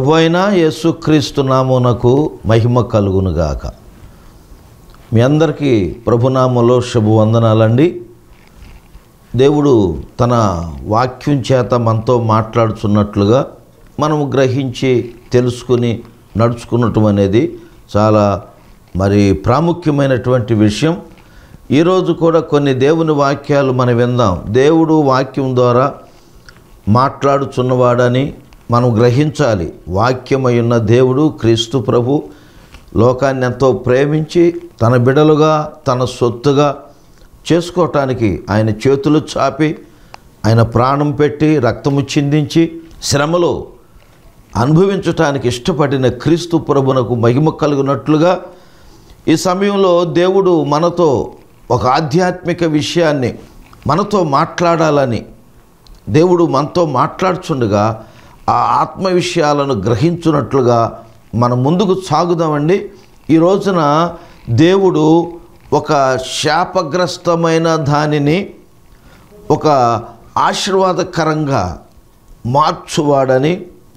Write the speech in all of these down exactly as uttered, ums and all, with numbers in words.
ప్రభువైన యేసుక్రీస్తు నామమునకు మహిమ కలుగునుగాక. మీ అందరికీ ప్రభునామములో శుభవందనాలండి. దేవుడు తన వాక్యం చేత మనతో మాట్లాడుతున్నట్లుగా మనము గ్రహించి తెలుసుకుని నడుచుకున్నటం అనేది చాలా మరి ప్రాముఖ్యమైనటువంటి విషయం. ఈరోజు కూడా కొన్ని దేవుని వాక్యాలు మనం విందాం. దేవుడు వాక్యం ద్వారా మాట్లాడుచున్నవాడని మనం గ్రహించాలి. వాక్యమై ఉన్న దేవుడు క్రీస్తు ప్రభు లోకాన్ని ఎంతో ప్రేమించి తన బిడలుగా తన సొత్తుగా చేసుకోవటానికి ఆయన చేతులు చాపి ఆయన ప్రాణం పెట్టి రక్తము చిందించి శ్రమలో అనుభవించటానికి ఇష్టపడిన క్రీస్తు ప్రభునకు మహిమ కలుగునట్లుగా ఈ సమయంలో దేవుడు మనతో ఒక ఆధ్యాత్మిక విషయాన్ని మనతో మాట్లాడాలని దేవుడు మనతో మాట్లాడుచుండగా ఆ ఆత్మ విషయాలను గ్రహించున్నట్లుగా మనం ముందుకు సాగుదామండి. ఈ రోజున దేవుడు ఒక శాపగ్రస్తమైన దానిని ఒక ఆశీర్వాదకరంగా మార్చువాడని,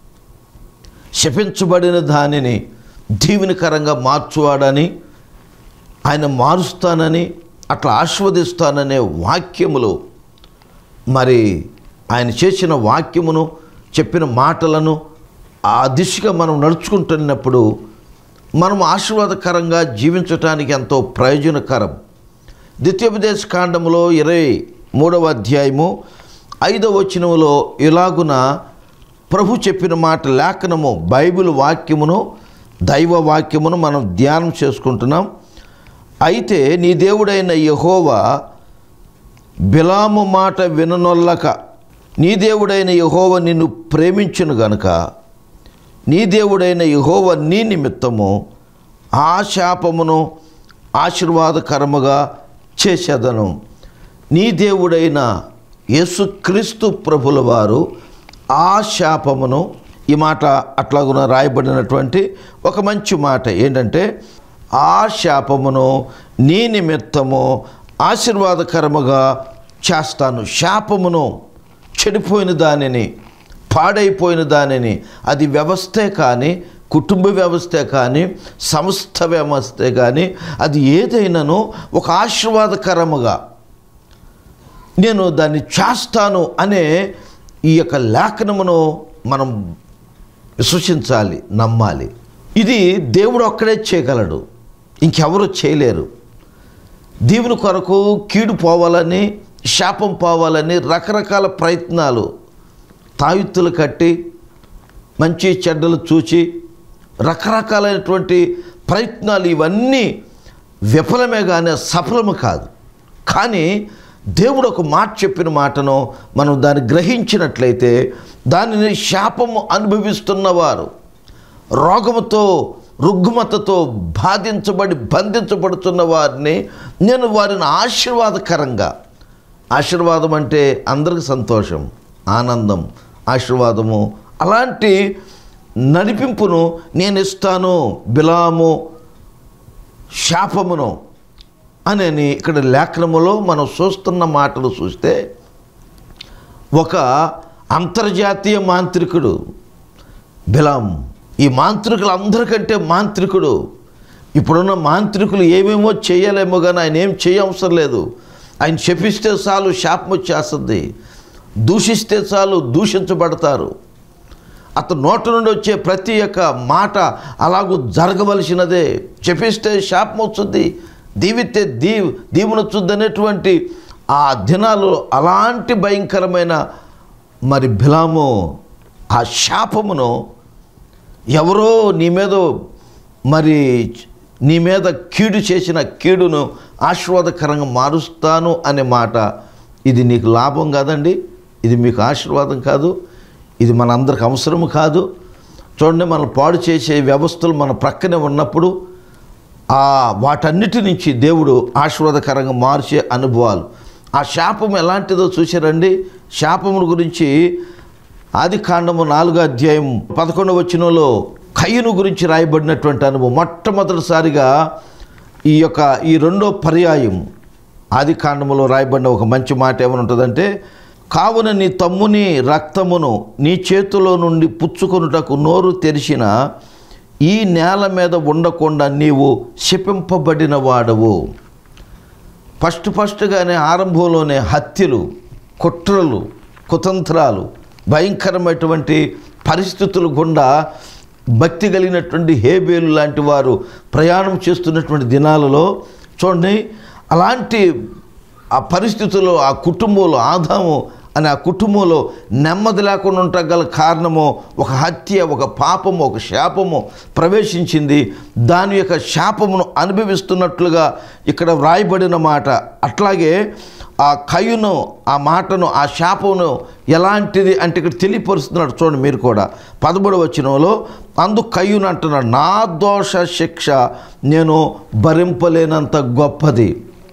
శపించబడిన దానిని దీవెనకరంగా మార్చువాడని, ఆయన మారుస్తానని, అట్లా ఆశీర్వదిస్తాననే వాక్యములు మరి ఆయన చేసిన వాక్యమును చెప్పిన మాటలను ఆ దిశగా మనం నడుచుకుంటున్నప్పుడు మనం ఆశీర్వాదకరంగా జీవించటానికి ఎంతో ప్రయోజనకరం. ద్వితీయోపదేశ కాండములో ఇరవై మూడవ అధ్యాయము ఐదవ వచనములో ఇలాగున ప్రభు చెప్పిన మాట లేఖనము బైబిల్ వాక్యమును దైవ వాక్యమును మనం ధ్యానం చేసుకుంటున్నాం. అయితే నీ దేవుడైన యెహోవా బిలాము మాట విననొల్లక నీ దేవుడైన యెహోవా నిన్ను ప్రేమించును గనుక నీ దేవుడైన యెహోవా నీ నిమిత్తము ఆ శాపమును ఆశీర్వాదకరముగా చేసేదను. నీ దేవుడైన యేసుక్రీస్తు ప్రభుల వారు ఆ శాపమును, ఈ మాట అట్లాగున రాయబడినటువంటి ఒక మంచి మాట ఏంటంటే, ఆ శాపమును నీ నిమిత్తము ఆశీర్వాదకరముగా చేస్తాను. శాపమును, చెడిపోయిన దానిని, పాడైపోయిన దానిని, అది వ్యవస్థే కానీ, కుటుంబ వ్యవస్థే కానీ, సంస్థ వ్యవస్థే కానీ, అది ఏదైనాను ఒక ఆశీర్వాదకరముగా నేను దాన్ని చేస్తాను అనే ఈ యొక్క లేఖనమును మనం విశ్వసించాలి, నమ్మాలి. ఇది దేవుడు ఒక్కడే చేయగలడు, ఇంకెవరు చేయలేరు. దేవుని కొరకు కీడు పోవాలని, శాపం పోవాలని రకరకాల ప్రయత్నాలు, తాయుత్తులు కట్టి మంచి చెడ్డలు చూచి రకరకాలైనటువంటి ప్రయత్నాలు, ఇవన్నీ విఫలమే కానీ సఫలము కాదు. కానీ దేవుడు ఒక మాట చెప్పిన మాటను మనం దాన్ని గ్రహించినట్లయితే దానిని శాపము అనుభవిస్తున్నవారు, రోగముతో రుగ్మతతో బాధించబడి బంధించబడుతున్న వారిని నేను వారిని ఆశీర్వాదకరంగా, ఆశీర్వాదం అంటే అందరికి సంతోషం, ఆనందం, ఆశీర్వాదము, అలాంటి నడిపింపును నేను ఇస్తాను. బిలాము శాపమును అని ఇక్కడ లేఖనములో మనం చూస్తున్న మాటలు చూస్తే, ఒక అంతర్జాతీయ మాంత్రికుడు బిలాము, ఈ మాంత్రికులు అందరికంటే మాంత్రికుడు. ఇప్పుడున్న మాంత్రికులు ఏమేమో చేయలేమో కానీ ఆయన ఏం చేయవసరం లేదు. ఆయన శపిస్తే చాలు శాపం వచ్చేస్తుంది, దూషిస్తే చాలు దూషించబడతారు. అతను నోట నుండి వచ్చే ప్రతి ఒక్క మాట అలాగూ జరగవలసినదే. శపిస్తే శాపం వస్తుంది, దీవితే దీవ్ దీవునొచ్చుద్ది అనేటువంటి ఆ దినాలు అలాంటి భయంకరమైన మరి బిలాము ఆ శాపమును ఎవరో నీ మీద మరి నీ మీద కీడు చేసిన కీడును ఆశీర్వాదకరంగా మారుస్తాను అనే మాట, ఇది నీకు లాభం కాదండి, ఇది మీకు ఆశీర్వాదం కాదు, ఇది మన అందరికి అవసరము కాదు. చూడండి, మనం పాడు చేసే వ్యవస్థలు మన ప్రక్కనే ఉన్నప్పుడు ఆ వాటన్నిటి నుంచి దేవుడు ఆశీర్వాదకరంగా మార్చే అనుభవాలు. ఆ శాపం ఎలాంటిదో చూసారండి. శాపముల గురించి ఆది కాండము నాలుగో అధ్యాయం పదకొండవ వచనంలో కయ్యను గురించి రాయబడినటువంటి అనుభవం. మొట్టమొదటిసారిగా ఈ యొక్క ఈ రెండో పర్యాయం ఆది కాండములో రాయబడిన ఒక మంచి మాట ఏమని ఉంటుందంటే, కావున నీ తమ్ముని రక్తమును నీ చేతిలో నుండి పుచ్చుకొనుటకు నోరు తెరిచిన ఈ నేల మీద ఉండకుండా నీవు శపింపబడిన వాడవు. ఫస్ట్ ఫస్ట్గానే ఆరంభంలోనే హత్యలు, కుట్రలు, కుతంత్రాలు, భయంకరమైనటువంటి పరిస్థితులు గుండా భక్తి కలిగినటువంటి హేబేలు లాంటి వారు ప్రయాణం చేస్తున్నటువంటి దినాలలో చూడండి, అలాంటి ఆ పరిస్థితుల్లో ఆ కుటుంబంలో ఆదాము అని ఆ కుటుంబంలో నెమ్మది లేకుండా ఉండగల కారణము ఒక హత్య, ఒక పాపము, ఒక శాపము ప్రవేశించింది. దాని యొక్క శాపమును అనుభవిస్తున్నట్లుగా ఇక్కడ వ్రాయబడిన మాట. అట్లాగే ఆ కయ్యును ఆ మాటను ఆ శాపమును ఎలాంటిది అంటే ఇక్కడ తెలియపరుస్తున్నాడు. చూడండి మీరు కూడా పదమూడవ వచనంలో అందు కయ్యును అంటున్నాడు, నా దోష శిక్ష నేను భరింపలేనంత గొప్పది.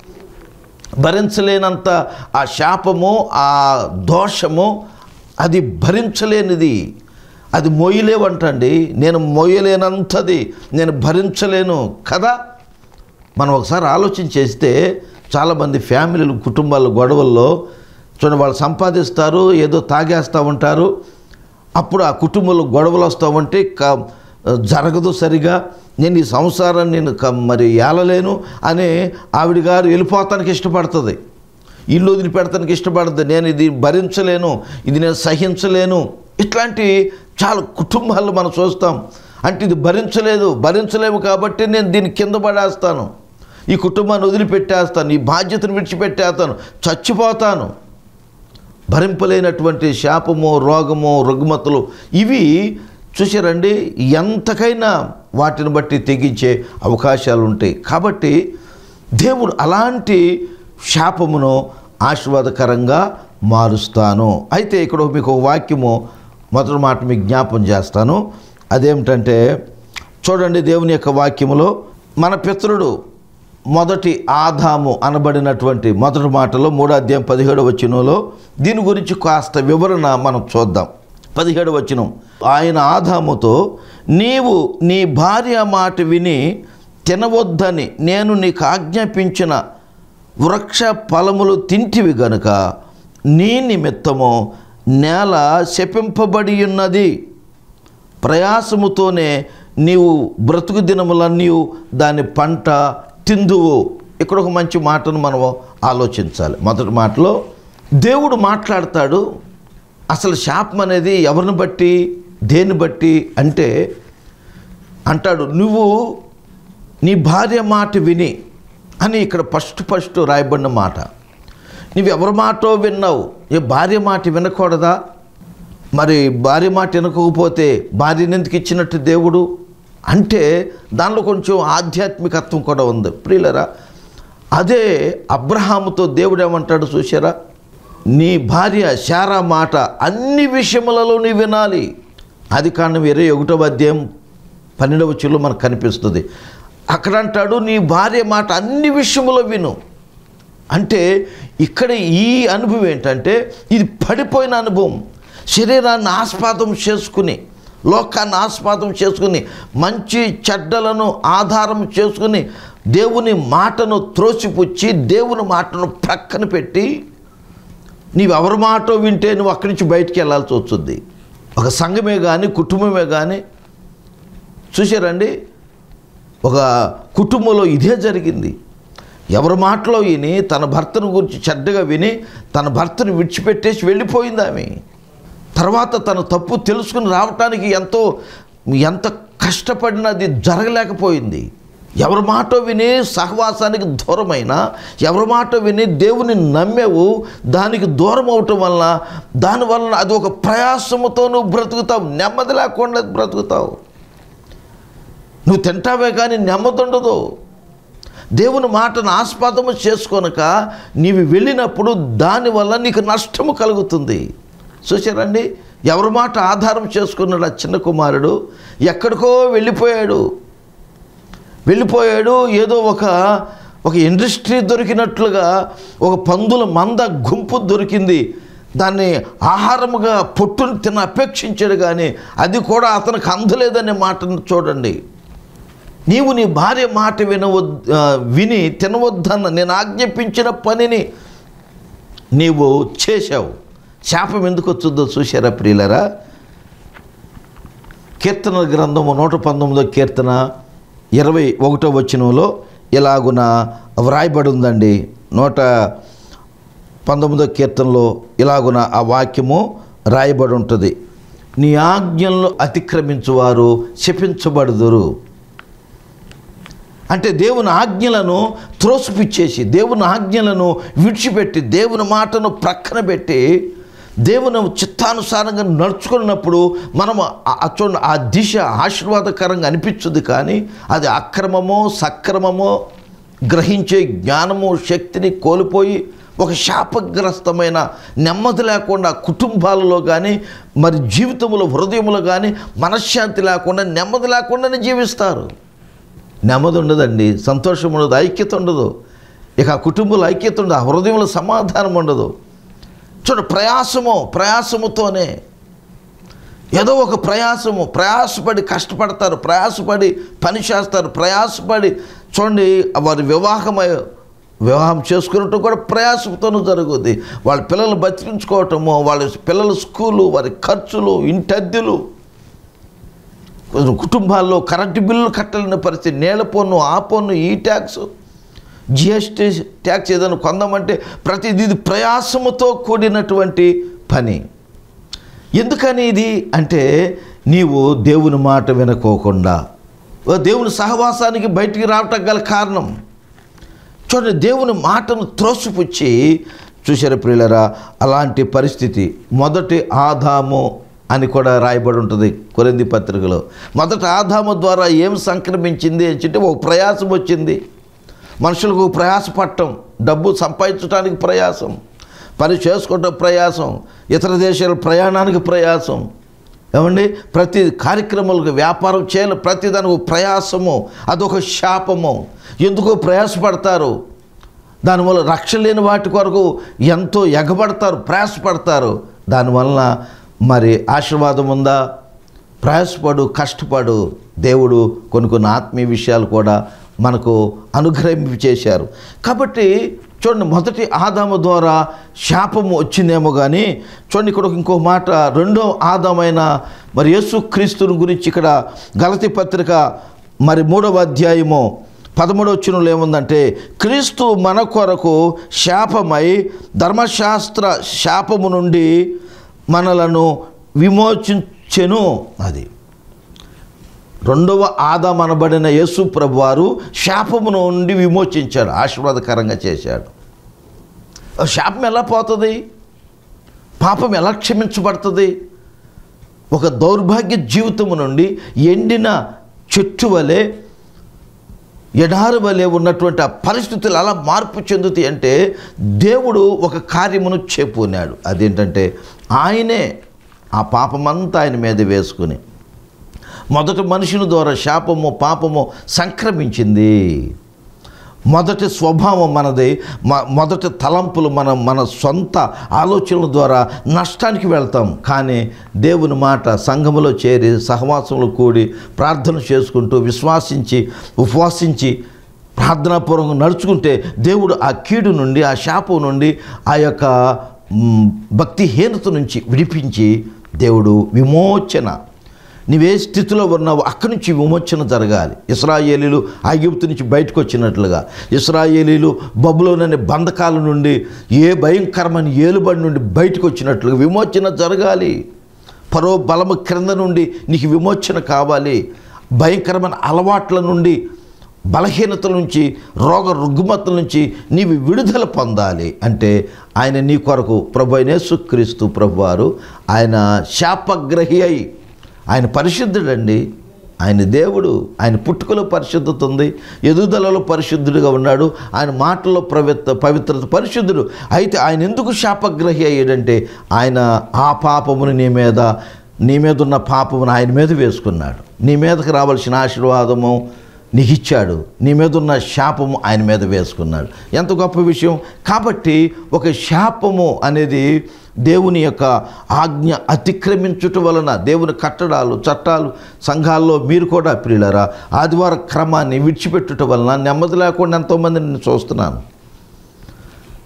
భరించలేనంత ఆ శాపము, ఆ దోషము అది భరించలేనిది, అది మోయలేవంటండి. నేను మోయలేనంతది, నేను భరించలేను కదా. మనం ఒకసారి ఆలోచన చేస్తే చాలామంది ఫ్యామిలీలు, కుటుంబాల గొడవల్లో చూడండి, వాళ్ళు సంపాదిస్తారు, ఏదో తాగేస్తూ ఉంటారు. అప్పుడు ఆ కుటుంబంలో గొడవలు వస్తూ ఉంటే జరగదు సరిగా, నేను ఈ సంసారాన్ని నేను మరి ఏలలేను అని ఆవిడ గారు వెళ్ళిపోతానికి ఇష్టపడుతుంది, ఇల్లు వదిలిపెడతానికి ఇష్టపడుతుంది. నేను ఇది భరించలేను, ఇది నేను సహించలేను. ఇట్లాంటి చాలా కుటుంబాలు మనం చూస్తాం. అంటే ఇది భరించలేదు, భరించలేము కాబట్టి నేను దీన్ని కింద పడేస్తాను, ఈ కుటుంబాన్ని వదిలిపెట్టేస్తాను, ఈ బాధ్యతను విడిచిపెట్టేస్తాను, చచ్చిపోతాను. భరింపలేనటువంటి శాపము, రోగము, రుగ్మతలు ఇవి చూసారండి, ఎంతకైనా వాటిని బట్టి తెగించే అవకాశాలు ఉంటాయి. కాబట్టి దేవుడు అలాంటి శాపమును ఆశీర్వాదకరంగా మారుస్తాను. అయితే ఇక్కడ మీకు ఒక వాక్యము మొదటి మాట మీకు జ్ఞాపం చేస్తాను. అదేమిటంటే చూడండి, దేవుని యొక్క వాక్యములో మన పితరుడు మొదటి ఆదాము అనబడినటువంటి మొదటి మాటలో మూడో అధ్యాయం పదిహేడవ వచనంలో దీని గురించి కాస్త వివరణ మనం చూద్దాం. పదిహేడవ వచనం, ఆయన ఆదాముతో నీవు నీ భార్య మాట విని తినవద్దని నేను నీకు ఆజ్ఞాపించిన వృక్ష ఫలములు తింటివి గనుక నీ నిమిత్తము నేల శపింపబడి ఉన్నది, ప్రయాసముతోనే నీవు బ్రతుకు దినములన్నీ దాని పంట తిందువు. ఇక్కడ ఒక మంచి మాటను మనం ఆలోచించాలి. మొదటి మాటలో దేవుడు మాట్లాడతాడు. అసలు శాపం అనేది ఎవరిని బట్టి, దేన్ని బట్టి అంటే అంటాడు, నువ్వు నీ భార్య మాట విని అని ఇక్కడ ఫస్ట్ ఫస్ట్ రాయబడిన మాట. నువ్వు ఎవరి మాటో విన్నావు, ఏ భార్య మాట వినకూడదా? మరి భార్య మాట వినకపోతే భార్యను ఎందుకు ఇచ్చినట్టు దేవుడు అంటే దానిలో కొంచెం ఆధ్యాత్మికత్వం కూడా ఉంది ప్రియులరా. అదే అబ్రహాముతో దేవుడు ఏమంటాడు చూసారా, నీ భార్య శారా మాట అన్ని విషయములలో నీ వినాలి. అది కారణం ఇరవై ఒకటవ అధ్యాయం పన్నెండవ వచనంలో మనకు కనిపిస్తుంది. అక్కడ అంటాడు నీ భార్య మాట అన్ని విషయములో విను. అంటే ఇక్కడ ఈ అనుభవం ఏంటంటే ఇది పడిపోయిన అనుభవం. శరీరాన్ని ఆస్పాదం చేసుకుని, లోకాన్ని ఆస్పాదం చేసుకుని, మంచి చెడ్డలను ఆధారం చేసుకుని దేవుని మాటను త్రోసిపుచ్చి దేవుని మాటను ప్రక్కన పెట్టి నీవు ఎవరి మాటో వింటే నువ్వు అక్కడి నుంచి బయటికి వెళ్ళాల్సి వస్తుంది. ఒక సంఘమే కానీ కుటుంబమే కానీ చూసారండి, ఒక కుటుంబంలో ఇదే జరిగింది. ఎవరి మాటలో విని తన భర్తను గురించి చెడ్డగా విని తన భర్తను విడిచిపెట్టేసి వెళ్ళిపోయింది ఆమె. తర్వాత తన తప్పు తెలుసుకుని రావటానికి ఎంతో ఎంత కష్టపడినది జరగలేకపోయింది. ఎవరి మాట విని సహవాసానికి దూరమైన, ఎవరి మాట విని దేవుని నమ్మేవు, దానికి దూరం అవటం వలన దానివలన అది ఒక ప్రయాసముతో నువ్వు బ్రతుకుతావు, నెమ్మది లేకుండా బ్రతుకుతావు. నువ్వు తింటావే కానీ నెమ్మది ఉండదు. దేవుని మాటను ఆస్పదము చేసుకోనక నీవు వెళ్ళినప్పుడు దానివల్ల నీకు నష్టము కలుగుతుంది. చూసారండి, ఎవరి మాట ఆధారం చేసుకున్నాడు ఆ చిన్న కుమారుడు, ఎక్కడికో వెళ్ళిపోయాడు వెళ్ళిపోయాడు ఏదో ఒక ఒక ఇండస్ట్రీ దొరికినట్లుగా ఒక పందుల మంద గుంపు దొరికింది. దాన్ని ఆహారముగా పొట్టును తిన అపేక్షించాడు, కానీ అది కూడా అతనికి అందలేదనే మాటను చూడండి. నీవు నీ భార్య మాట వినవద్ విని తినవద్దన్న నేను ఆజ్ఞాపించిన పనిని నీవు చేశావు, శాపం ఎందుకు వచ్చుద్దో చూశారా ప్రియులరా? కీర్తన గ్రంథము నూట పంతొమ్మిదో కీర్తన ఇరవై ఒకటో వచనంలో ఇలాగున వ్రాయబడి ఉందండి. నూట పంతొమ్మిదో కీర్తనలో ఇలాగున ఆ వాక్యము రాయబడి ఉంటుంది. నీ ఆజ్ఞలను అతిక్రమించువారు శపించబడుదురు. అంటే దేవుని ఆజ్ఞలను త్రోసిపుచ్చేసి, దేవుని ఆజ్ఞలను విడిచిపెట్టి, దేవుని మాటను ప్రక్కన పెట్టి దేవుని చిత్తానుసారంగా నడుచుకున్నప్పుడు మనము చూడండి, ఆ దిశ ఆశీర్వాదకరంగా అనిపించుద్ది. కానీ అది అక్రమమో సక్రమమో గ్రహించే జ్ఞానము శక్తిని కోల్పోయి ఒక శాపగ్రస్తమైన నెమ్మది లేకుండా కుటుంబాలలో కానీ మరి జీవితంలో హృదయంలో కానీ మనశ్శాంతి లేకుండా నెమ్మది లేకుండానే జీవిస్తారు. నెమ్మది ఉండదండి, సంతోషం ఉండదు, ఐక్యత ఉండదు. ఇక ఆ కుటుంబంలో ఐక్యత ఉండదు, ఆ హృదయంలో సమాధానం ఉండదు. చూడ ప్రయాసము ప్రయాసముతోనే ఏదో ఒక ప్రయాసము ప్రయాసపడి కష్టపడతారు, ప్రయాసపడి పని చేస్తారు, ప్రయాసపడి చూడండి వారి వివాహమై వివాహం చేసుకున్నట్టు కూడా ప్రయాసంతోనూ జరుగుద్ది. వాళ్ళ పిల్లలు బతికించుకోవటము, వాళ్ళ పిల్లల స్కూలు, వారి ఖర్చులు, ఇంటి అద్దెలు, కుటుంబాల్లో కరెంటు బిల్లులు కట్టలేని పరిస్థితి, నీళ్ళ పన్ను, ఆ పన్ను, ఈ ట్యాక్స్, జిఎస్టీ ట్యాక్స్ ఏదైనా కొందామంటే ప్రతిదీ ఇది ప్రయాసముతో కూడినటువంటి పని. ఎందుకని ఇది అంటే నీవు దేవుని మాట వినుకోకుండా దేవుని సహవాసానికి బయటికి రావటం గల కారణం. చూడండి, దేవుని మాటను త్రోసిపుచ్చి చూశారు ప్రియులరా, అలాంటి పరిస్థితి. మొదటి ఆదాము అని కూడా రాయబడి ఉంటుంది కొరింథీ పత్రికలో. మొదట ఆదాము ద్వారా ఏం సంక్రమించింది అని చెప్పి ఒక ప్రయాసం వచ్చింది. మనుషులకు ప్రయాసపడటం, డబ్బు సంపాదించడానికి ప్రయాసం, పని చేసుకోవటం ప్రయాసం, ఇతర దేశాల ప్రయాణానికి ప్రయాసం, ఏమండి ప్రతి కార్యక్రమాలకు వ్యాపారం చేయాలి, ప్రతిదానికి ప్రయాసము, అదొక శాపము. ఎందుకో ప్రయాసపడతారు, దానివల్ల రక్షణ లేని వాటి కొరకు ఎంతో ఎగబడతారు, ప్రయాసపడతారు. దానివలన మరి ఆశీర్వాదం ఉందా? ప్రయాసపడు, కష్టపడు. దేవుడు కొన్ని కొన్ని ఆత్మీయ విషయాలు కూడా మనకు అనుగ్రహింప చేశారు. కాబట్టి చూడండి, మొదటి ఆదాము ద్వారా శాపము వచ్చిందేమో కానీ చూడండి ఇక్కడ ఇంకో మాట, రెండో ఆదామైన మరి యేసుక్రీస్తుని గురించి ఇక్కడ గలతీ పత్రిక మరి మూడవ అధ్యాయము పదమూడవ వచనంలో ఏముందంటే, క్రీస్తు మన కొరకు శాపమై ధర్మశాస్త్ర శాపము నుండి మనలను విమోచించెను. అది రెండవ ఆదాము అనబడిన యేసు ప్రభువారు శాపము నుండి విమోచించాడు, ఆశీర్వాదకరంగా చేశాడు. శాపం ఎలా పోతుంది? పాపం ఎలా క్షమించబడుతుంది? ఒక దౌర్భాగ్య జీవితము నుండి ఎండిన చెట్టు వలె, ఎడారి వలె ఉన్నటువంటి ఆ పరిస్థితులు అలా మార్పు చెందుతాయి అంటే దేవుడు ఒక కార్యమును చేపూనాడు. అదేంటంటే ఆయనే ఆ పాపమంతా ఆయన మీద వేసుకుని, మొదటి మనుషుని ద్వారా శాపము పాపము సంక్రమించింది. మొదటి స్వభావం మనది, మొదటి తలంపులు మన మన సొంత ఆలోచనల ద్వారా నష్టానికి వెళ్తాం. కానీ దేవుని మాట సంఘములో చేరి సహవాసంలో కూడి ప్రార్థన చేసుకుంటూ విశ్వాసించి ఉపవాసించి ప్రార్థనాపూర్వకంగా నడుచుకుంటే దేవుడు ఆ కీడు నుండి, ఆ శాపం నుండి, ఆ యొక్క భక్తిహీనత నుంచి విడిపించి దేవుడు విమోచన, నీవే స్థితిలో ఉన్నావు అక్కడి నుంచి విమోచన జరగాలి. ఇశ్రాయేలీలు ఐగుప్తు నుంచి బయటకు వచ్చినట్లుగా, ఇశ్రాయేలీలు బబులోననే బంధకాల నుండి, ఏ భయంకరమైన ఏలుబడి నుండి బయటకు వచ్చినట్లుగా విమోచన జరగాలి. పరో బలము క్రింద నుండి నీకు విమోచన కావాలి. భయంకరమైన అలవాట్ల నుండి, బలహీనతల నుంచి, రోగ రుగ్మతల నుంచి నీవు విడుదల పొందాలి. అంటే ఆయన నీ కొరకు ప్రభు అయిన యేసుక్రీస్తు ప్రభువారు ఆయన శాపగ్రహి అయి, ఆయన పరిశుద్ధుడండి, ఆయన దేవుడు, ఆయన పుట్టుకలో పరిశుద్ధత ఉంది, ఎదుగుదలలో పరిశుద్ధుడిగా ఉన్నాడు, ఆయన మాటల్లో పవిత్ర పవిత్రత పరిశుద్ధుడు. అయితే ఆయన ఎందుకు శాపగ్రహి అయ్యాడంటే ఆయన ఆ పాపమును నీ మీద నీ మీద ఉన్న పాపమును ఆయన మీద వేసుకున్నాడు. నీ మీదకి రావాల్సిన ఆశీర్వాదము నీకు ఇచ్చాడు, నీ మీద ఉన్న శాపము ఆయన మీద వేసుకున్నాడు. ఎంత గొప్ప విషయం. కాబట్టి ఒక శాపము అనేది దేవుని యొక్క ఆజ్ఞ అతిక్రమించుట వలన, దేవుని కట్టడాలు చట్టాలు సంఘాల్లో మీరు కూడా ప్రియులారా ఆదివార క్రమాన్ని విడిచిపెట్టుట వలన నెమ్మది లేకుండా ఎంతోమంది నేను చూస్తున్నాను.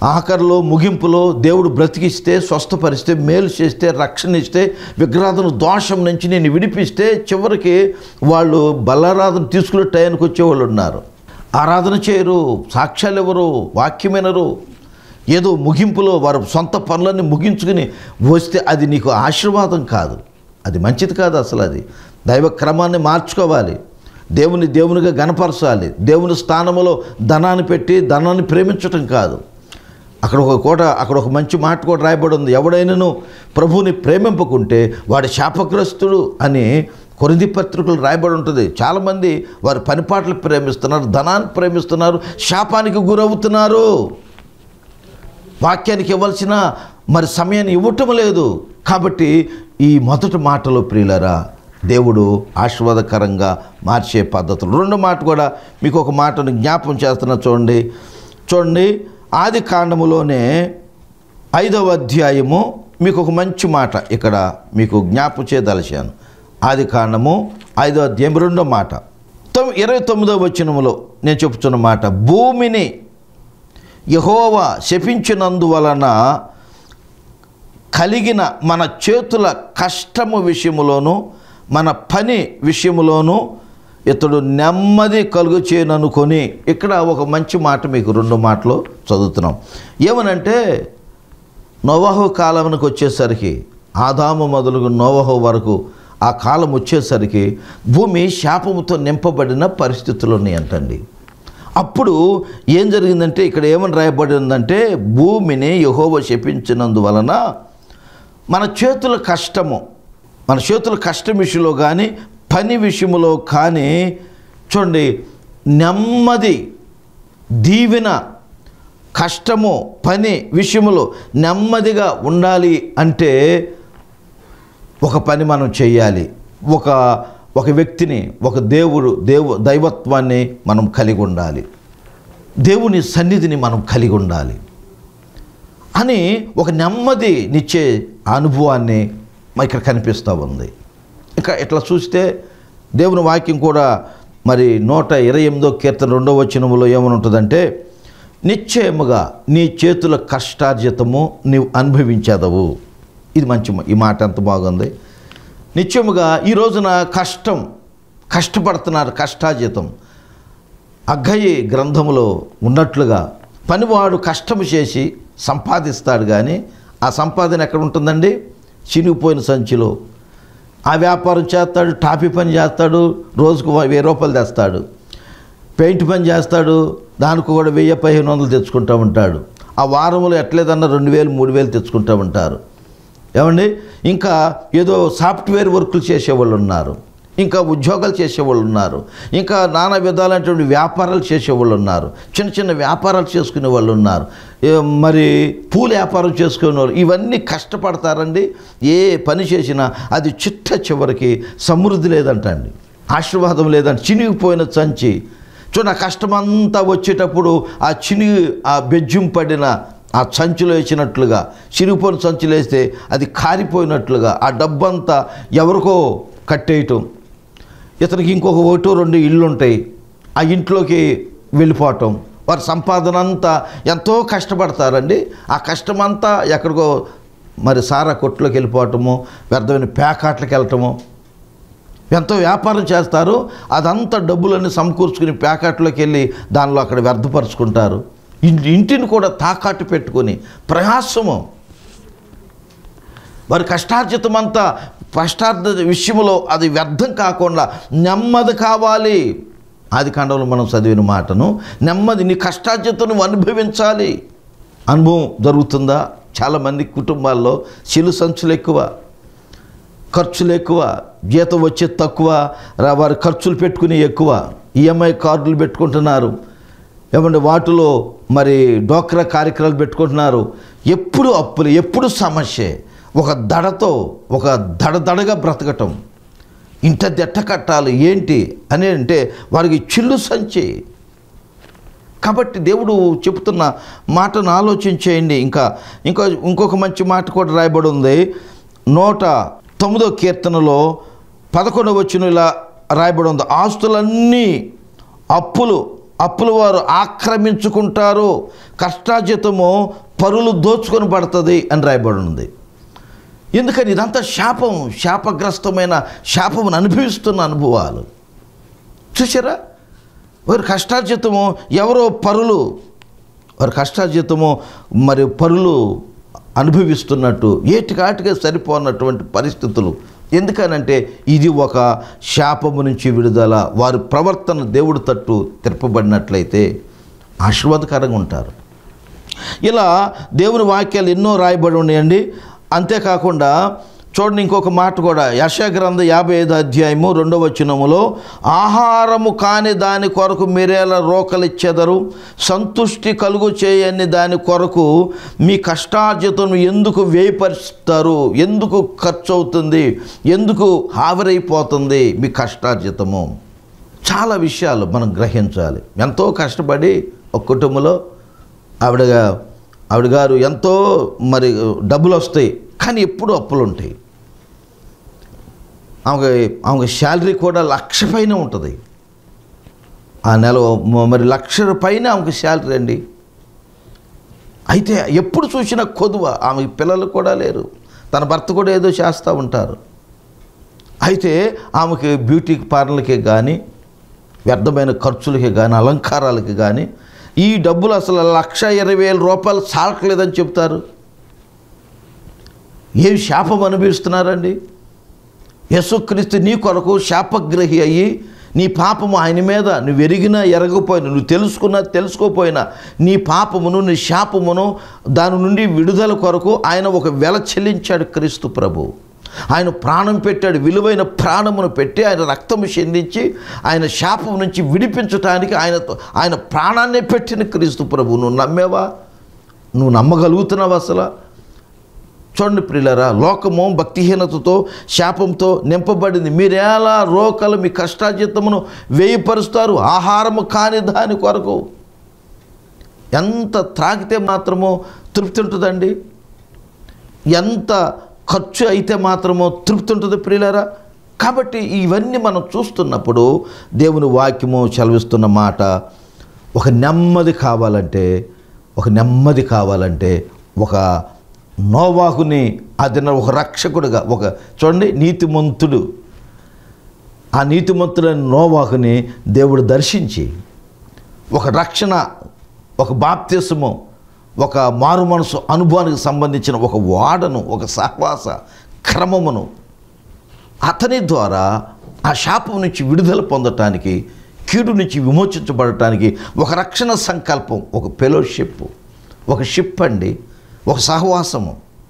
ఆఖరిలో ముగింపులో దేవుడు బ్రతికిస్తే, స్వస్థపరిస్తే, మేలు చేస్తే, రక్షణ ఇస్తే, విగ్రహారాధన దోషం నుంచి నేను విడిపిస్తే చివరికి వాళ్ళు బలారాధన తీసుకునే టైంకి వచ్చేవాళ్ళు ఉన్నారు. ఆరాధన చేయరు, సాక్ష్యాలు ఎవరు, వాక్యం వినరు. ఏదో ముగింపులో వారు సొంత పనులన్నీ ముగించుకుని వస్తే అది నీకు ఆశీర్వాదం కాదు, అది మంచిది కాదు. అసలు అది దైవ క్రమాన్ని మార్చుకోవాలి, దేవుని దేవునిగా గణపరచాలి. దేవుని స్థానంలో ధనాన్ని పెట్టి ధనాన్ని ప్రేమించటం కాదు. అక్కడ ఒక కోట అక్కడ ఒక మంచి మాట కూడా రాయబడి ఉంది, ఎవడైనాను ప్రభువుని ప్రేమింపకుంటే వాడు శాపగ్రస్తుడు అని కొరింథీ పత్రికలు రాయబడి ఉంటుంది. చాలామంది వారి పనిపాట్లు ప్రేమిస్తున్నారు, ధనాన్ని ప్రేమిస్తున్నారు, శాపానికి గురవుతున్నారు. వాక్యానికి ఇవ్వాల్సిన మరి సమయాన్ని ఇవ్వటం లేదు. కాబట్టి ఈ మొదటి మాటలో ప్రియులరా దేవుడు ఆశీర్వాదకరంగా మార్చే పద్ధతులు. రెండో మాట కూడా మీకు ఒక మాటను జ్ఞాపం చేస్తున్నా. చూడండి చూడండి ఆది కాండములోనే ఐదవ అధ్యాయము మీకు ఒక మంచి మాట ఇక్కడ మీకు జ్ఞాపం చేయదలిచాను. ఆది కాండము ఐదవ అధ్యాయం రెండో మాట తొమ్ ఇరవై తొమ్మిదవ వచనములో నేను చెప్తున్న మాట, భూమిని యెహోవా శపించినందువలన కలిగిన మన చేతుల కష్టము విషయములోను మన పని విషయములోను ఇతడు నెమ్మది కలుగు చేయననుకొని, ఇక్కడ ఒక మంచి మాట మీకు రెండు మాటలు చదువుతున్నాం. ఏమనంటే నోవహు కాలానికి వచ్చేసరికి, ఆదాము మొదలుగు నోవహు వరకు ఆ కాలం వచ్చేసరికి భూమి శాపముతో నింపబడిన పరిస్థితులు ఉన్నాయంటండి. అప్పుడు ఏం జరిగిందంటే ఇక్కడ ఏమని రాయబడి ఉందంటే, భూమిని యెహోవా శపించినందువలన మన చేతుల కష్టము మన చేతుల కష్టం విషయంలో కానీ పని విషయంలో కానీ చూడండి నెమ్మది, దీవెన, కష్టము, పని విషయంలో నెమ్మదిగా ఉండాలి అంటే ఒక పని మనం చేయాలి. ఒక ఒక వ్యక్తిని, ఒక దేవుడు దేవు దైవత్వాన్ని మనం కలిగి ఉండాలి, దేవుని సన్నిధిని మనం కలిగి ఉండాలి అని ఒక నెమ్మదినిచ్చే అనుభవాన్ని ఇక్కడ కనిపిస్తూ ఉంది. ఇంకా ఇట్లా చూస్తే దేవుని వాక్యం కూడా మరి నూట ఇరవై ఎనిమిదో కీర్తన రెండో వచనములో ఏమని ఉంటుందంటే, నిశ్చయముగా నీ చేతుల కష్టార్జితము నీవు అనుభవించేదవు. ఇది మంచి ఈ మాట ఎంత బాగుంది. నిశ్చయముగా ఈ రోజున కష్టం కష్టపడుతున్నారు, కష్టార్జితం. అగ్గయి గ్రంథములో ఉన్నట్లుగా పనివాడు కష్టము చేసి సంపాదిస్తాడు, కానీ ఆ సంపాదన ఎక్కడ ఉంటుందండి? చినిగిపోయిన సంచిలో. ఆ వ్యాపారం చేస్తాడు, టాపీ పని చేస్తాడు, రోజుకు వెయ్యి రూపాయలు తెస్తాడు. పెయింట్ పని చేస్తాడు, దానికి కూడా వెయ్యి పదిహేను వందలు తెచ్చుకుంటూ ఉంటాడు. ఆ వారంలో ఎట్లేదన్నా రెండు వేలు మూడు వేలు తెచ్చుకుంటూ ఉంటారు. ఏమండి, ఇంకా ఏదో సాఫ్ట్వేర్ వర్కులు చేసేవాళ్ళు ఉన్నారు, ఇంకా ఉద్యోగాలు చేసేవాళ్ళు ఉన్నారు, ఇంకా నానా విధాలైనటువంటి వ్యాపారాలు చేసేవాళ్ళు ఉన్నారు, చిన్న చిన్న వ్యాపారాలు చేసుకునే వాళ్ళు ఉన్నారు, మరి పూల వ్యాపారం చేసుకునే వాళ్ళు. ఇవన్నీ కష్టపడతారండి. ఏ పని చేసినా అది చిట్ట చివరికి సమృద్ధి లేదంటండి, ఆశీర్వాదం లేదంట. చినిగిపోయిన సంచి చూడ, కష్టమంతా వచ్చేటప్పుడు ఆ చినిగి ఆ బెజ్జం పడిన ఆ సంచిలో వేసినట్లుగా, చిరిగిపోయిన సంచులు వేస్తే అది కారిపోయినట్లుగా ఆ డబ్బంతా ఎవరికో కట్టేయటం, ఇతనికి ఇంకొక ఒకటో రెండు ఇళ్ళు ఉంటాయి, ఆ ఇంట్లోకి వెళ్ళిపోవటం. వారి సంపాదన అంతా ఎంతో కష్టపడతారండి. ఆ కష్టమంతా ఎక్కడికో మరి సారా కొట్లోకి వెళ్ళిపోవటము, వ్యర్థమైన ప్యాకాట్లకి వెళ్ళటము. ఎంతో వ్యాపారం చేస్తారు, అదంతా డబ్బులన్నీ సమకూర్చుకుని ప్యాకెట్లోకి వెళ్ళి దానిలో అక్కడ వ్యర్థపరుచుకుంటారు. ఇంటిని కూడా తాకట్టు పెట్టుకొని ప్రయాసము, వారి కష్టార్జితం అంతా కష్టార్జ విషయంలో అది వ్యర్థం కాకుండా నెమ్మది కావాలి. ఆది కాండంలో మనం చదివిన మాటను, నెమ్మది, నీ కష్టార్జితం నువ్వు అనుభవించాలి. అనుభవం జరుగుతుందా? చాలామంది కుటుంబాల్లో చిలు సంచులు ఎక్కువ, ఖర్చులు ఎక్కువ, జీతం వచ్చేది తక్కువ, వారి ఖర్చులు పెట్టుకుని ఎక్కువ, ఈఎంఐ కార్డులు పెట్టుకుంటున్నారు. ఏమంటే వాటిలో మరి డోక్రా కార్యక్రమాలు పెట్టుకుంటున్నారు. ఎప్పుడు అప్పులు, ఎప్పుడు సమస్య, ఒక దడతో ఒక దడదడగా బ్రతకటం. ఇంత దెట్ట కట్టాలి ఏంటి అని అంటే వారికి చిల్లు సంచి. కాబట్టి దేవుడు చెప్తున్న మాటను ఆలోచించేయండి. ఇంకా ఇంకా ఇంకొక మంచి మాట కూడా రాయబడి ఉంది. నూట తొమ్మిదో కీర్తనలో పదకొండవ వచనం ఇలా రాయబడి ఉంది, ఆస్తులన్నీ అప్పులు అప్పుల వారు ఆక్రమించుకుంటారు, కష్టార్జితము పరులు దోచుకొని పడుతుంది అని రాయబడి ఉంది. ఎందుకని ఇదంతా శాపం, శాపగ్రస్తమైన శాపమును అనుభవిస్తున్న అనుభవాలు చూసారా. వారి కష్టార్జితము ఎవరో పరులు, వారి కష్టార్జితము మరి పరులు అనుభవిస్తున్నట్టు ఏటికాటిగా సరిపోనటువంటి పరిస్థితులు. ఎందుకనంటే ఇది ఒక శాపము నుంచి విడుదల. వారి ప్రవర్తన దేవుడి తట్టు తిరపబడినట్లయితే ఆశీర్వాదకరంగా ఉంటారు. ఇలా దేవుని వాక్యాలు ఎన్నో రాయబడి ఉన్నాయండి. అంతేకాకుండా చూడండి ఇంకొక మాట కూడా, యెషయా గ్రంథం యాభై ఐదు అధ్యాయము రెండవ వచనములో, ఆహారము కాని దాని కొరకు మీరేలా రోకలిచ్చెదరు, సంతుష్టి కలుగు చేయని దాని కొరకు మీ కష్టార్జితం ఎందుకు వ్యయపరుస్తారు, ఎందుకు ఖర్చు అవుతుంది, ఎందుకు ఆవిరైపోతుంది మీ కష్టార్జితము. చాలా విషయాలు మనం గ్రహించాలి. ఎంతో కష్టపడి ఒక కుటుంబంలో ఆవిడ ఆవిడ గారు ఎంతో మరి డబ్బులు వస్తాయి, కానీ ఎప్పుడూ అప్పులు ఉంటాయి. ఆమె ఆమె శాలరీ కూడా లక్ష పైన ఉంటుంది. ఆ నెల మరి లక్ష పైన ఆమెకు శాలరీ అండి. అయితే ఎప్పుడు చూసినా కొదువ. ఆమె పిల్లలు కూడా లేరు, తన భర్త కూడా ఏదో చేస్తూ ఉంటారు. అయితే ఆమెకి బ్యూటీ పార్లర్కి కానీ, వ్యర్థమైన ఖర్చులకి కానీ, అలంకారాలకి కానీ ఈ డబ్బులు అసలు లక్ష ఇరవై వేల రూపాయలు చాలట్లేదని చెప్తారు. ఏమి శాపం అనుభవిస్తున్నారండి. యేసుక్రీస్తు నీ కొరకు శాపగ్రహి అయ్యి, నీ పాపము ఆయన మీద నువ్వు ఎరిగినా ఎరగపోయినా, నువ్వు తెలుసుకున్నా తెలుసుకోపోయినా నీ పాపమును నీ శాపమును దాని నుండి విడుదల కొరకు ఆయన ఒక వెల చెల్లించాడు క్రీస్తు ప్రభు. ఆయన ప్రాణం పెట్టాడు, విలువైన ప్రాణమును పెట్టి ఆయన రక్తము చెందించి ఆయన శాపం నుంచి విడిపించడానికి ఆయనతో ఆయన ప్రాణాన్నే పెట్టిన క్రీస్తు ప్రభు. నువ్వు నమ్మేవా? నువ్వు నమ్మగలుగుతున్నావా అసలు? చూడండి ప్రియులారా, లోకము భక్తిహీనతతో శాపంతో నింపబడింది. మీరేలా రోకలు మీ కష్టార్జితమును వ్యయపరుస్తారు ఆహారము కాని దాని కొరకు. ఎంత త్రాగితే మాత్రమో తృప్తి ఉంటుందండి, ఎంత ఖర్చు అయితే మాత్రమో తృప్తి ఉంటుంది ప్రియులారా. కాబట్టి ఇవన్నీ మనం చూస్తున్నప్పుడు దేవుని వాక్యము చదివిస్తున్న మాట, ఒక నెమ్మది కావాలంటే ఒక నెమ్మది కావాలంటే ఒక నోవాహుని అదిన ఒక రక్షకుడుగా, ఒక చూడండి నీతిమంతుడు, ఆ నీతిమంతుడైన నోవాహుని దేవుడు దర్శించి ఒక రక్షణ, ఒక బాప్తిసము, ఒక మారు మనసు అనుభవానికి సంబంధించిన ఒక వాడను, ఒక సహవాస క్రమమును అతని ద్వారా ఆ శాపం నుంచి విడుదల పొందటానికి, కీడు నుంచి విమోచించబడటానికి ఒక రక్షణ సంకల్పం, ఒక ఫెలోషిప్, ఒక షిప్ అండి, ఒక సహవాసము,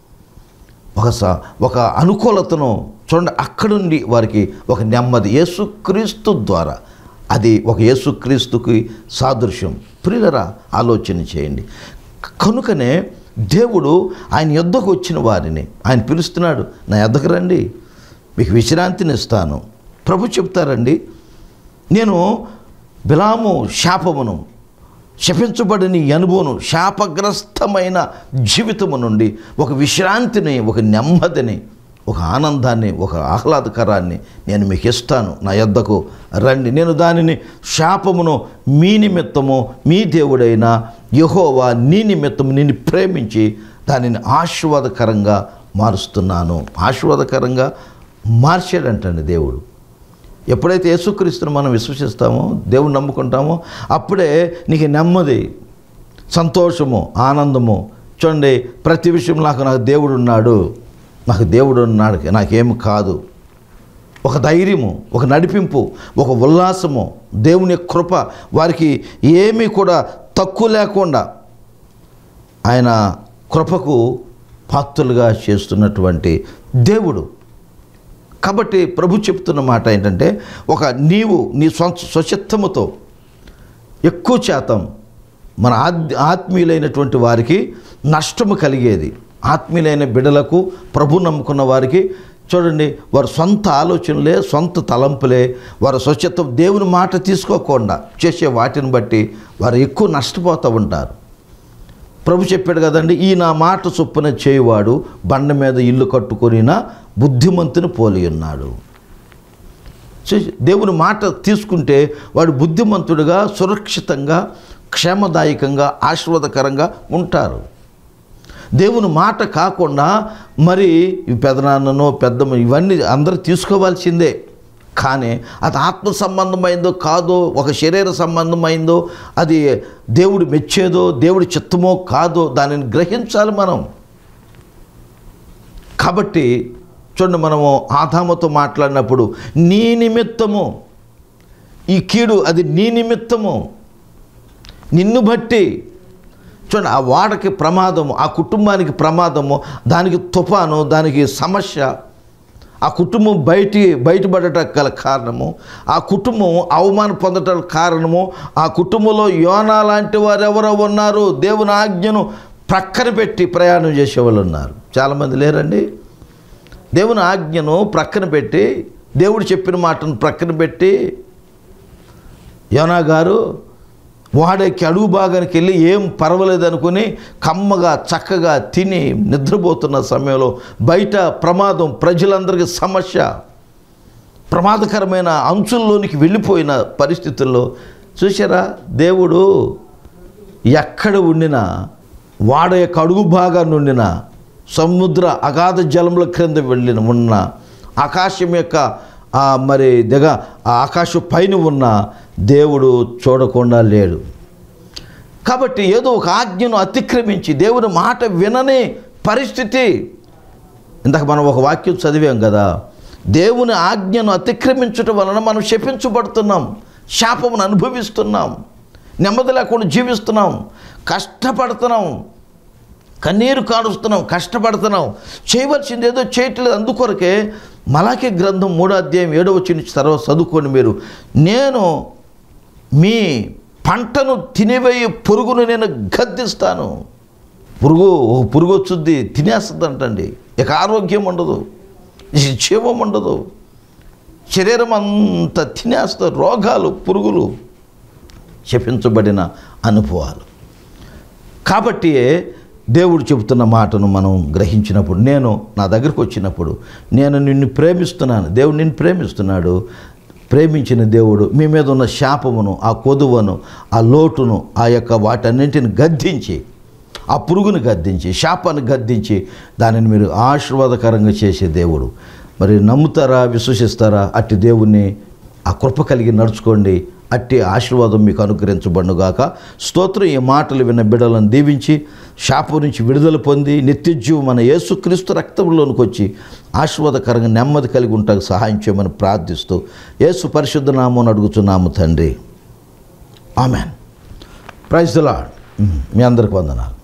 ఒక స ఒక అనుకూలతను చూడండి. అక్కడుండి వారికి ఒక నెమ్మది యేసుక్రీస్తు ద్వారా, అది ఒక యేసుక్రీస్తుకి సాదృశ్యం. ప్రియులరా ఆలోచన చేయండి. కనుకనే దేవుడు ఆయన యొద్దకు వచ్చిన వారిని ఆయన పిలుస్తున్నాడు, నా యొద్దకు రండి, మీకు విశ్రాంతిని ఇస్తాను. ప్రభు చెప్తారండి, నేను బిలాము శాపమును, శపించబడిన ఈ అనుభవం, శాపగ్రస్తమైన జీవితము నుండి ఒక విశ్రాంతిని, ఒక నెమ్మదిని, ఒక ఆనందాన్ని, ఒక ఆహ్లాదకరాన్ని నేను మీకు ఇస్తాను, నా యొద్దకు రండి. నేను దానిని శాపమును మీ నిమిత్తము మీ దేవుడైన యెహోవా నీ నిమిత్తము నిన్ను ప్రేమించి దానిని ఆశీర్వాదకరంగా మారుస్తున్నాను. ఆశీర్వాదకరంగా మార్చాడంటండి దేవుడు. ఎప్పుడైతే యేసుక్రీస్తును మనం విశ్వసిస్తామో, దేవుని నమ్ముకుంటామో, అప్పుడే నీకు నెమ్మది, సంతోషము, ఆనందము. చూడండి, ప్రతి విషయం నాకు నాకు దేవుడు ఉన్నాడు, నాకు దేవుడు ఉన్నాడు, నాకేమి కాదు, ఒక ధైర్యము, ఒక నడిపింపు, ఒక ఉల్లాసము, దేవుని కృప వారికి ఏమీ కూడా తక్కువ లేకుండా ఆయన కృపకు పాత్రులుగా చేస్తున్నటువంటి దేవుడు. కాబట్టి ప్రభు చెప్తున్న మాట ఏంటంటే, ఒక నీవు నీ స్వంత స్వచిత్తముతో ఎక్కువ శాతం మన ఆత్మ ఆత్మీయులైనటువంటి వారికి నష్టము కలిగేది. ఆత్మీయులైన బిడ్డలకు, ప్రభు నమ్ముకున్న వారికి చూడండి, వారి సొంత ఆలోచనలే, సొంత తలంపులే, వారి స్వచ్ఛత్వం దేవుని మాట తీసుకోకుండా చేసే వాటిని బట్టి వారు ఎక్కువ నష్టపోతూ ఉంటారు. ప్రభు చెప్పాడు కదండి, ఈ నా మాట చొప్పున చేయువాడు బండ మీద ఇల్లు కట్టుకొనిన బుద్ధిమంతుని పోలి ఉన్నాడు. దేవుని మాట తీసుకుంటే వాడు బుద్ధిమంతుడుగా, సురక్షితంగా, క్షేమదాయకంగా, ఆశీర్వాదకరంగా ఉంటారు. దేవుని మాట కాకుండా మరి పెదనాన్ననో పెద్దమ్మ ఇవన్నీ అందరూ తీసుకోవాల్సిందే. కానీ అది ఆత్మ సంబంధమైందో కాదో, ఒక శరీర సంబంధమైందో, అది దేవుడు మెచ్చేదో దేవుడి చిత్తమో కాదో దానిని గ్రహించాలి మనం. కాబట్టి చూడండి, మనము ఆదాముతో మాట్లాడినప్పుడు నీ నిమిత్తము ఈ కీడు, అది నీ నిమిత్తము, నిన్ను బట్టి. చూడండి, ఆ వాడకి ప్రమాదము, ఆ కుటుంబానికి ప్రమాదము, దానికి తుఫాను, దానికి సమస్య, ఆ కుటుంబం బయటి బయటపడటానికి గల కారణము, ఆ కుటుంబం అవమానం పొందటానికి కారణము, ఆ కుటుంబంలో యోనా లాంటి వారు ఎవరో ఉన్నారు. దేవుని ఆజ్ఞను ప్రక్కన పెట్టి ప్రయాణం చేసేవాళ్ళు ఉన్నారు. చాలామంది లేరండి. దేవుని ఆజ్ఞను ప్రక్కన పెట్టి, దేవుడు చెప్పిన మాటను ప్రక్కన పెట్టి, యోనా గారు వాడకి అడుగు భాగానికి వెళ్ళి ఏం పర్వాలేదు అనుకుని కమ్మగా చక్కగా తిని నిద్రపోతున్న సమయంలో బయట ప్రమాదం, ప్రజలందరికీ సమస్య, ప్రమాదకరమైన అంచుల్లోనికి వెళ్ళిపోయిన పరిస్థితుల్లో చూసారా, దేవుడు ఎక్కడ ఉండినా, వాడ యొక్క అడుగు భాగాన్ని ఉండిన, సముద్ర అగాధ జలముల క్రింద వెళ్ళిన ఉన్న, ఆకాశం యొక్క మరి దిగ ఆకాశం పైన ఉన్న దేవుడు చూడకుండా లేడు. కాబట్టి ఏదో ఒక ఆజ్ఞను అతిక్రమించి దేవుని మాట వినని పరిస్థితి. ఇందాక మనం ఒక వాక్యం చదివాం కదా, దేవుని ఆజ్ఞను అతిక్రమించటం వలన మనం శపించబడుతున్నాం, శాపమును అనుభవిస్తున్నాం, నెమ్మది లేకుండా జీవిస్తున్నాం, కష్టపడుతున్నాం, కన్నీరు కాడుస్తున్నాం, కష్టపడుతున్నాం, చేయవలసింది ఏదో చేయట్లేదు. అందుకొరకే మలాకి గ్రంథం మూడో అధ్యాయం ఏడో వచ్చిన తర్వాత చదువుకోండి మీరు. నేను మీ పంటను తినివేయి పురుగును నేను గద్దిస్తాను. పురుగు పురుగు వచ్చుద్ది, తినేస్తుంది అంటండి. ఇక ఆరోగ్యం ఉండదు, జీవం ఉండదు, శరీరం అంతా తినేస్తారు. రోగాలు, పురుగులు, శపించబడిన అనుభవాలు. కాబట్టి దేవుడు చెబుతున్న మాటను మనం గ్రహించినప్పుడు, నేను నా దగ్గరకు వచ్చినప్పుడు, నేను నిన్ను ప్రేమిస్తున్నాను, దేవుడు నిన్ను ప్రేమిస్తున్నాడు. ప్రేమించిన దేవుడు మీ మీద ఉన్న శాపమును, ఆ కొదువను, ఆ లోటును, ఆ యొక్క వాటన్నింటిని గద్దించి, ఆ పురుగును గద్దించి, శాపాన్ని గద్దించి దానిని మీరు ఆశీర్వాదకరంగా చేసే దేవుడు. మరి నమ్ముతారా, విశ్వసిస్తారా? అట్టి దేవుణ్ణి ఆ కృప కలిగి నడుచుకోండి. అట్టి ఆశీర్వాదం మీకు అనుగ్రహించబడుగాక. స్తోత్రం. ఈ మాటలు విన్న బిడ్డలను దీవించి శాపం నుంచి విడుదల పొంది నిత్యజీవం మన యేసుక్రీస్తు రక్తంలోనికి వచ్చి ఆశీర్వాదకరంగా నెమ్మది కలిగి ఉంటానికి సహాయం చేయమని ప్రార్థిస్తూ యేసు పరిశుద్ధ నామమున అడుగుతున్నాము తండ్రి. ఆమెన్. Praise the lord. మీ అందరికి వందనాలు.